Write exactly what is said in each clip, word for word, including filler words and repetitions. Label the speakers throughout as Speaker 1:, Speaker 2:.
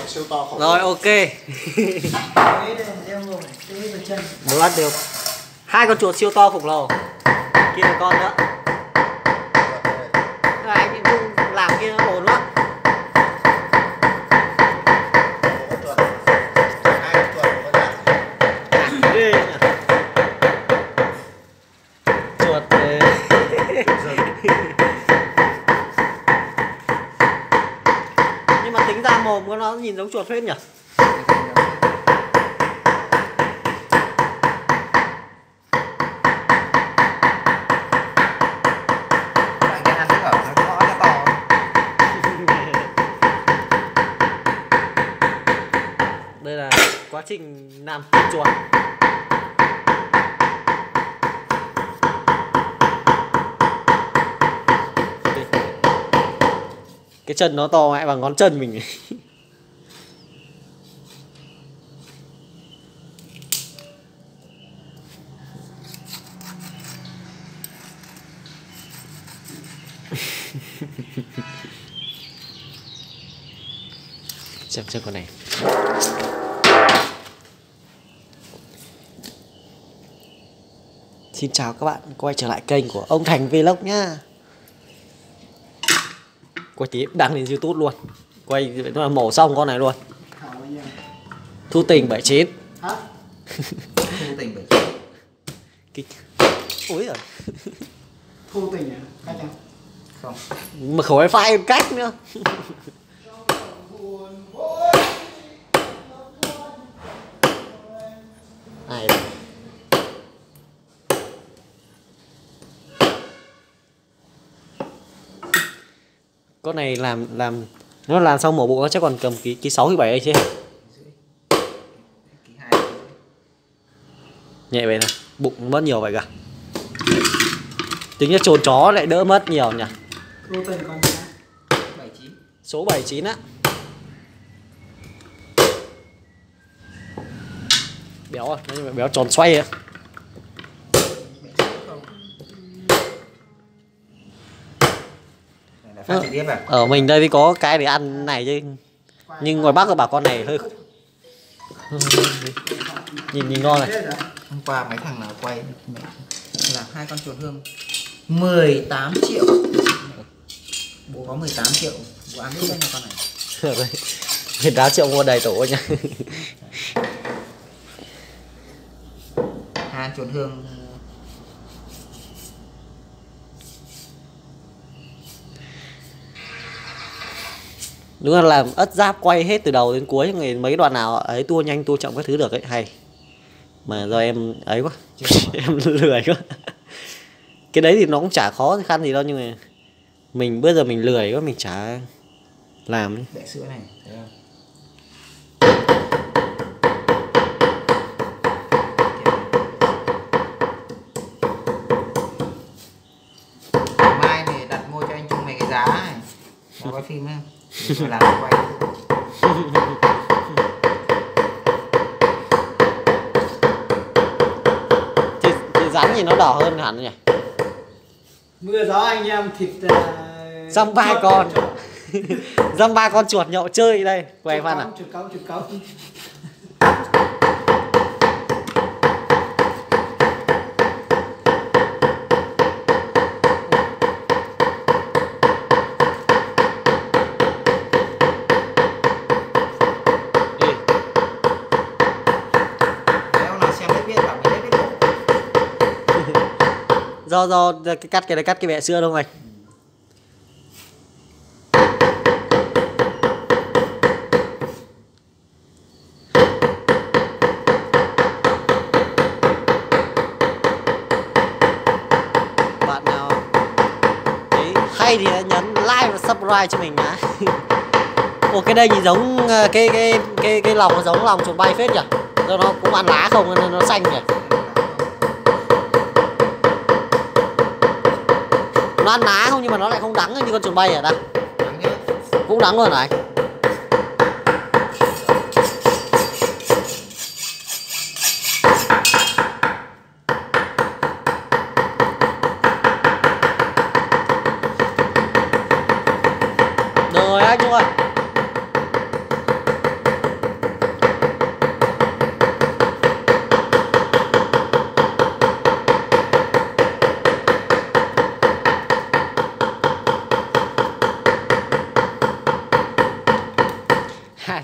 Speaker 1: siêu to khổng
Speaker 2: rồi. Ok. Mới bắt được hai con chuột siêu to khổng lồ, kia là con nữa. Anh ấy Dung làm kia nó ổn lắm. Ghê nhỉ? Chuột nhưng mà tính ra mồm của nó nhìn giống chuột phết nhỉ? Đây là quá trình làm chuột. Cái chân nó to mẹ bằng ngón chân mình. Xem xem con này. Xin chào các bạn, quay trở lại kênh của ông Thành Vlog nhá. Quay tí đăng lên YouTube luôn. Quay nó là mổ xong con này luôn. Thu tình bảy chín.
Speaker 3: Hả? Thu tình bảy chín.
Speaker 2: Ôi giời.
Speaker 3: Thu tình à? Cách không? Không.
Speaker 2: Mà khẩu wifi cách nữa. Ai đây? Con này làm làm nó làm xong mổ bụng nó chắc còn cầm ký ký sáu ký bảy chứ. Nhẹ vậy nè, bụng mất nhiều vậy cả. Tính ra trồn chó lại đỡ mất nhiều nhỉ. Số bảy chín á. Béo à, nó béo tròn xoay á. Ờ, ở mình đây thì có cái để ăn này chứ. Nhưng ngoài Bắc thì bảo con này hơi nhìn nhìn ngon này.
Speaker 3: Hôm qua mấy thằng nào quay làm hai con chuột hương mười tám triệu. Bố có mười tám triệu. Bố ăn hết con này.
Speaker 2: mười tám triệu mua đầy tổ nha.
Speaker 3: Hai chuột hương.
Speaker 2: Đúng là làm ất giáp quay hết từ đầu đến cuối, người mấy đoạn nào ấy tua nhanh tua chậm các thứ được ấy hay. Mà do em ấy quá. Em lười quá. Cái đấy thì nó cũng chả khó khăn gì đâu, nhưng mà mình bây giờ mình lười quá, mình chả làm.
Speaker 3: Bẹ sữa này thấy không? Mai để đặt mua cho anh Trung mấy cái giá này. Đã quay phim ấy. Rồi làm quay.
Speaker 2: Thì, thì rắn thì nó đỏ hơn hẳn nhỉ.
Speaker 1: Mưa gió anh em thịt uh,
Speaker 2: dăm ba con. Dăm ba con chuột nhậu chơi đây. Quay Phan à.
Speaker 1: Chuột cống, chuột cống.
Speaker 2: Do do cái cắt cái này cắt cái bẹ sữa đâu anh. Bạn nào đấy hay thì nhấn like và subscribe cho mình nhá. Ồ, cái đây nhìn giống cái cái cái cái lòng nó giống lòng chuột bay phết nhỉ. Do nó cũng ăn lá không nên nó xanh nhỉ. Nó ăn lá không nhưng mà nó lại không đắng như con chuột bay ở đây. Cũng đắng luôn này. Rồi anh Trung ơi.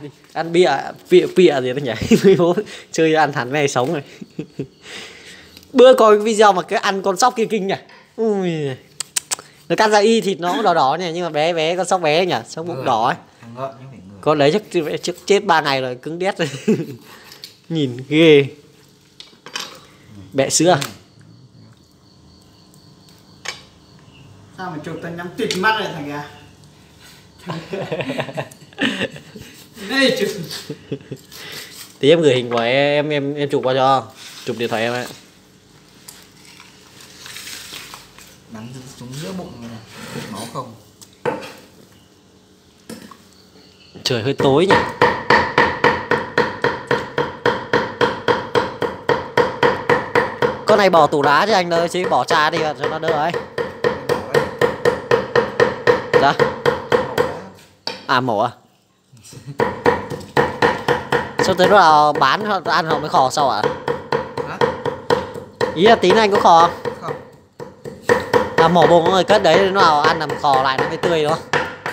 Speaker 2: đi ăn bia bịa bịa gì đó nhỉ. Mới bố chơi ăn hẳn này sống rồi. Bữa coi cái video mà cái ăn con sóc kia kinh nhỉ. Ui, nó cắt ra y thịt nó cũng đỏ đỏ nhỉ, nhưng mà bé bé con sóc bé nhỉ, sóc bụng đỏ ấy. Con đấy chắc chắc chết ba ngày rồi, cứng đét rồi. Nhìn ghê. Bẹ sữa.
Speaker 1: Sao mà chụp tao nhắm tịt mắt rồi thằng gà. Đây chụp.
Speaker 2: Tí em gửi hình của em em em chụp qua cho. Chụp điện thoại em ấy.
Speaker 3: Bắn xuống giữa bụng này, máu không.
Speaker 2: Trời hơi tối nhỉ. Con này bỏ tủ đá chứ anh ơi, chứ bỏ trà đi cho nó đỡ ấy. Dạ. À mổ à? Sao tới lúc nào bán ăn họ mới khò sao ạ? À? Ý là tí nữa anh có khò không?
Speaker 3: Không.
Speaker 2: À mổ bụng rồi cất đấy lúc nào ăn làm khò lại nó mới tươi đó.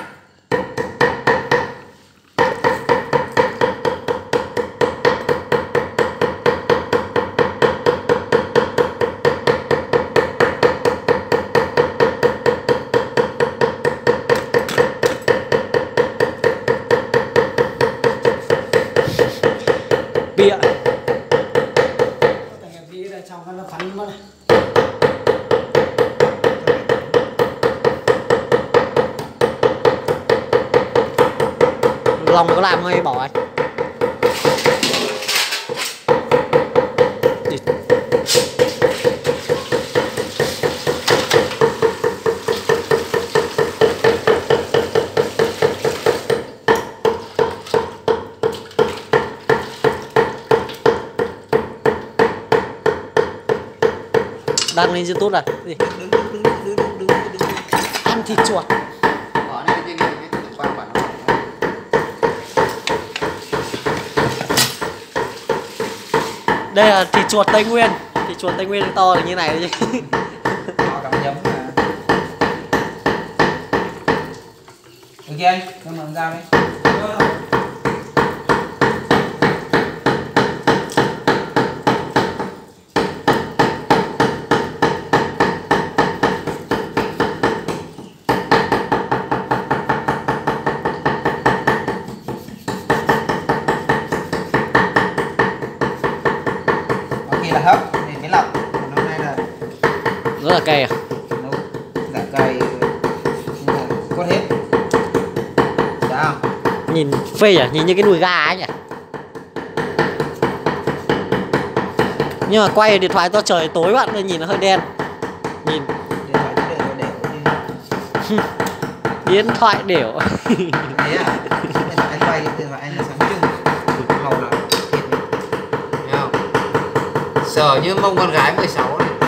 Speaker 2: Bịa.
Speaker 1: Thằng gà bịa là xong nó phắn mất này.
Speaker 2: Lòng có làm hay bỏ anh. Đăng lên YouTube à? Gì?
Speaker 3: Đứng đứng đứng đứng đứng đứng đứng.
Speaker 2: Ăn thịt chuột.
Speaker 3: Bỏ này cái cái cái quan bản.
Speaker 2: Đây là thịt chuột Tây Nguyên. Thịt chuột Tây Nguyên to là như này đấy chứ.
Speaker 3: Họ cầm nhấm mà. Ok anh, cho mượn dao đi. Là hấp thì cái lọc, còn hôm nay là
Speaker 2: rất là cay à?
Speaker 3: nấu dạ cay nhưng mà cốt hết. Dạ không?
Speaker 2: Nhìn phê à? Nhìn như cái đùi gà ấy nhỉ? Nhưng mà quay điện thoại to trời tối bạn nên nhìn nó hơi đen. Nhìn
Speaker 3: điện thoại để để để
Speaker 2: điện thoại đểu.
Speaker 3: thế à? Điện thoại anh quay điện thoại anh là sáng trưng màu là thịt thấy không? Sờ như mông con gái mười sáu này.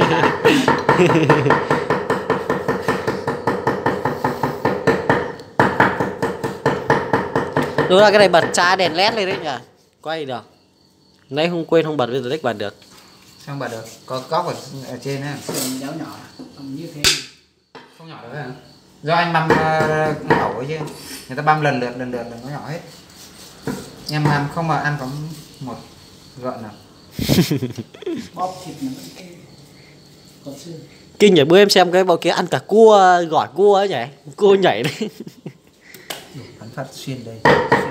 Speaker 2: Đúng là cái này bật tra đèn led lên đấy nhỉ? Quay được. Nãy không quên không bật, bây giờ đích bật được.
Speaker 3: Sao bật được? Có góc ở, ở trên á.
Speaker 1: Sườn giáo nhỏ không như thế.
Speaker 3: Không nhỏ được hả? Do anh băm uh, ẩu ấy chứ. Người ta băm lần lượt lần lượt là nó nhỏ hết. Em ăn không mà ăn có một gợn nào.
Speaker 1: Bóp thịt nó vẫn kinh. Còn xương.
Speaker 2: Kinh nhỉ, bữa em xem cái bộ kia ăn cả cua, gỏi cua ấy nhỉ? Cua nhảy đấy.
Speaker 3: Bắn phát xuyên đây.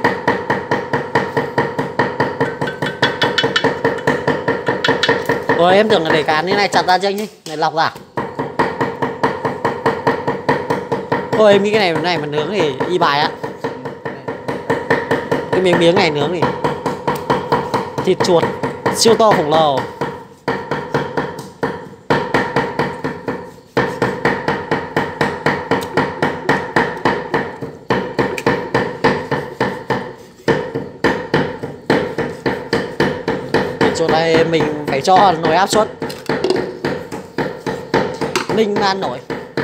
Speaker 2: Ôi em tưởng là để cán như này chặt ra cho anh đi, này lọc ra. Ôi em nghĩ cái này này mà nướng thì y bài á. Cái miếng miếng này nướng thì thịt chuột siêu to khổng lồ. Chỗ này mình phải cho nồi áp suất ninh man nổi.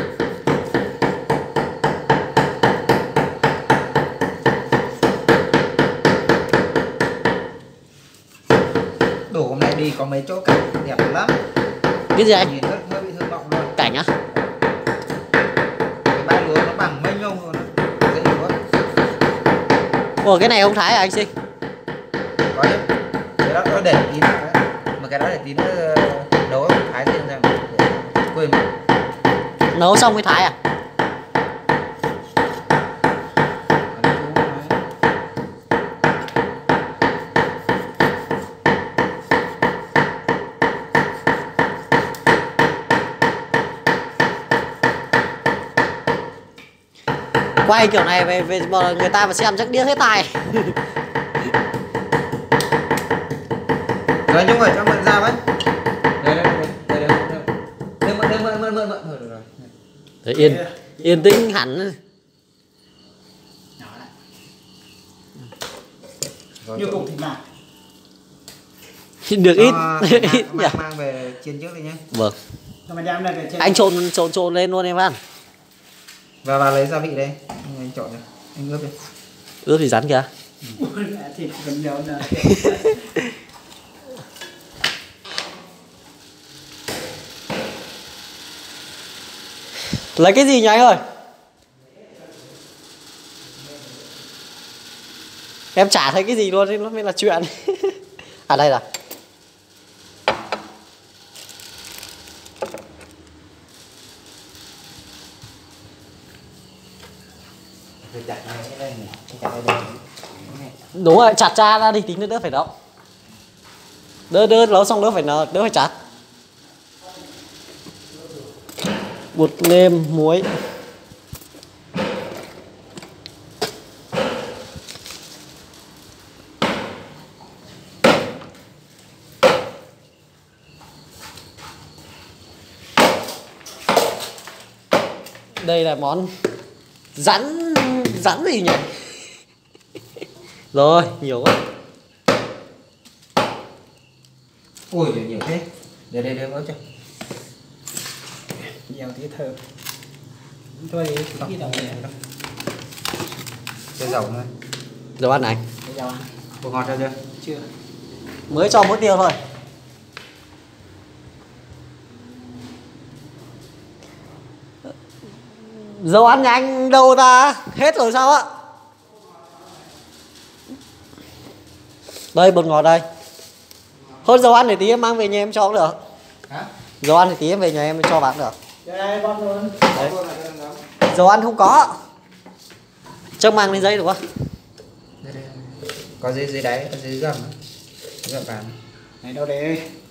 Speaker 3: Đổ hôm nay đi có mấy chỗ cảnh đẹp lắm.
Speaker 2: Cái gì anh?
Speaker 3: Nhìn hơi, hơi bị thơ vọng luôn.
Speaker 2: Cảnh á?
Speaker 3: Cái bãi lúa nó bằng mênh mông luôn đó. Dễ lúa.
Speaker 2: Ủa cái này không thái à anh Sinh?
Speaker 3: Có chứ. Cái đó nó để tí nữa đấy. Mà cái đó để tí nữa nấu thái riêng ra mà. Quên mà.
Speaker 2: Nấu xong mới thái à? Quay kiểu này về, về người ta mà xem chắc điếc hết tai.
Speaker 3: Rồi Nhung ơi cho mượn dao với. Đây đây đây đây đây. Đây mượn đây mượn mượn mượn mượn rồi rồi.
Speaker 2: Đấy, yên yên tĩnh hẳn.
Speaker 1: Nhỏ lại.
Speaker 3: Rồi,
Speaker 1: Như
Speaker 3: chỗ-
Speaker 1: cục thịt nạc.
Speaker 2: Được
Speaker 3: cho
Speaker 2: ít
Speaker 3: mang,
Speaker 2: ít nhỉ.
Speaker 3: mang, mang về chiên trước đi nhé.
Speaker 2: Vâng.
Speaker 1: Rồi mày đem đây về trên.
Speaker 2: Anh trộn trộn trộn lên luôn em ăn.
Speaker 3: Và vào lấy gia vị đây. Anh chọn này. Anh ướp đi.
Speaker 2: Ướp thì rắn kìa.
Speaker 1: Ui, mẹ thịt còn nhiều nữa.
Speaker 2: Lấy cái gì nhỉ anh ơi? Em chả thấy cái gì luôn nên nó mới là chuyện. À đây là.
Speaker 3: Rồi chặt này cái đây này. Chặt đây đây.
Speaker 2: Đúng rồi, chặt ra ra đi tí nữa đỡ phải nấu. Đỡ đỡ nấu xong đỡ phải nấu, đỡ phải chặt. Bột nêm, muối. Đây là món rắn rắn gì nhỉ? Rồi, nhiều quá.
Speaker 3: Ui nhiều, nhiều thế. Để đây đây ướp cho.
Speaker 1: Nhiều tí thơm. Thôi đi, cái đầu này.
Speaker 3: Cho dầu thôi.
Speaker 2: Dầu ăn này.
Speaker 1: Cái dầu ăn.
Speaker 3: Bột ngọt cho chưa?
Speaker 1: Chưa.
Speaker 2: Mới cho muối tiêu thôi. Dầu ăn nhà anh đâu ta? Hết rồi sao ạ? Đây bột ngọt đây. Thôi dầu ăn để tí em mang về nhà em cho cũng được.
Speaker 3: Hả?
Speaker 2: Dầu ăn thì tí em về nhà em cho bạn cũng được.
Speaker 1: Đây, con luôn.
Speaker 2: Đấy. Dầu ăn không có. Chắc mang lên giấy được không?
Speaker 3: Đây, đây. Có dưới dưới đáy, có dưới gầm. Dưới gầm vàng.
Speaker 1: Này đâu đấy.